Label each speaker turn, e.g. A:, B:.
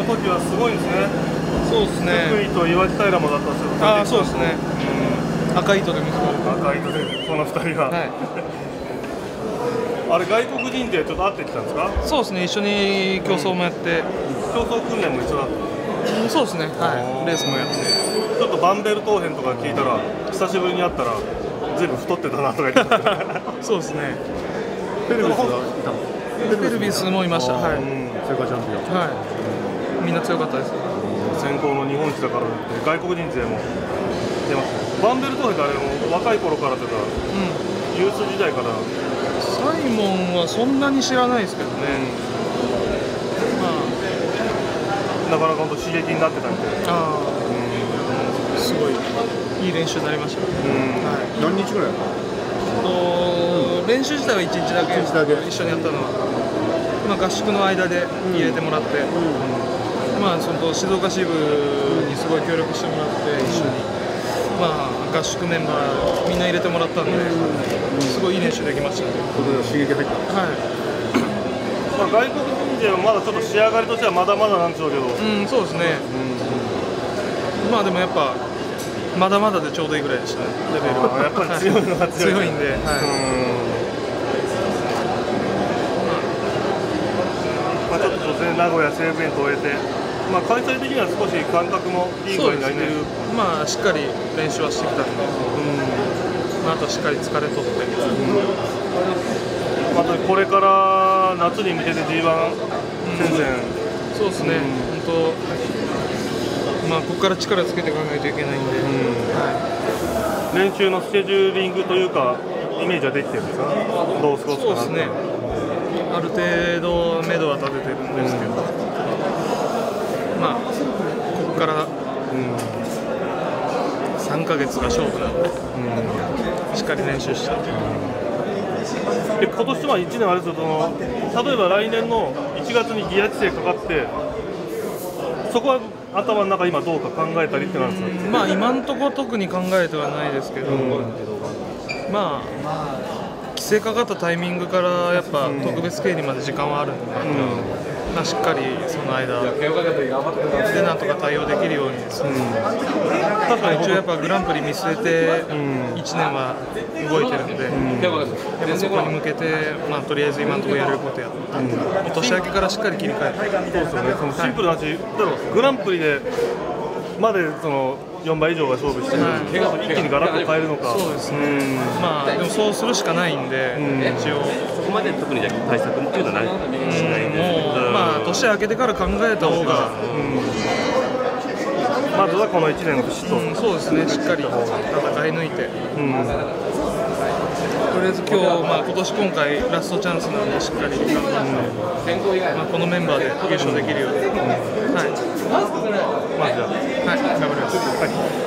A: 時はすごいんですね。
B: そうですね。
A: 福井と岩城平もだったんですよ。
B: ああ、そうですね。赤い糸で結ぶ。
A: 赤い糸でこの2人は。はい。あれ外国人ってちょっと会ってきたんですか？
B: そうですね。一緒に競争もやって、
A: 競争訓練も一緒だった。
B: そうですね。はい。レースもやって。
A: ちょっとバンベルトーヘンとか聞いたら久しぶりに会ったら全部太ってたなとか言ってた。
B: そうですね。
A: ペルビスがいたの？
B: ペルビスもいました。はい。
A: 世界チャンピオン。
B: はい。みんな強かったです。
A: 先行の日本一だからって外国人勢も出ます。バンベルトーヘンってあれも若い頃からというか、ユース時代から。
B: サイモンはそんなに知らないですけどね。
A: なかなか本当刺激になってたみたいな。
B: すごいいい練習になりました。
A: 何日ぐらい？
B: 練習自体は1日だけ一緒にやったのは、合宿の間で入れてもらって、その静岡支部にすごい協力してもらって一緒に。合宿メンバーみんな入れてもらったんで、すごいいい練習できましたね。
A: 刺激入った。はい。外国人勢はまだちょっと仕上がりとしてはまだまだなんでしょうけど。
B: そうですね。でもやっぱまだまだでちょうどいいぐらいでしたね。レベルは。やっぱり強いのが強いんで。ちょっと名古屋西武園と終えて。開催的には少し感覚もいい具合になってる。 しっかり練習はしてきたんで、あとはしっかり疲れとって、
A: またこれから夏に向けて G1 戦線、
B: そうですね、本当、ここから力つけていかないといけないんで、
A: 練習のスケジューリングというか、イメージはできてるんですか、どう過ごすかな。
B: そうですね、ある程度、目処は立ててるんですけど。ここから3ヶ月が勝負なので、しっかり練習して。
A: 今年は1年あれですけど、例えば来年の1月にギア規制かかって、そこは頭の中、今どうか考えたりってなんですか？
B: 今のところ特に考えてはないですけど、規制かかったタイミングからやっぱ特別経理まで時間はあるんで。しっかりその間でなんとか対応できるようにですね、一応やっぱグランプリ見据えて1年は動いてるんで、やっぱそこに向けて、とりあえず今のところやれることやって、年明けからしっかり切り替えて。
A: そうですよね、そのシンプルな話、グランプリでまでその4倍以上が勝負して、怪我と一気にガラッと変えるのか。
B: そうですね。でもそうするしかないんで、一応
C: そこまで特に対策っていうのはないしないで、
B: 年明けてから考えた方が、
A: まずはこの1年のビシッと、
B: そうですね、しっかり戦い抜いて、とりあえず今回ラストチャンスなんでしっかり頑張って、このメンバーで優勝できるように、まずは頑張ります。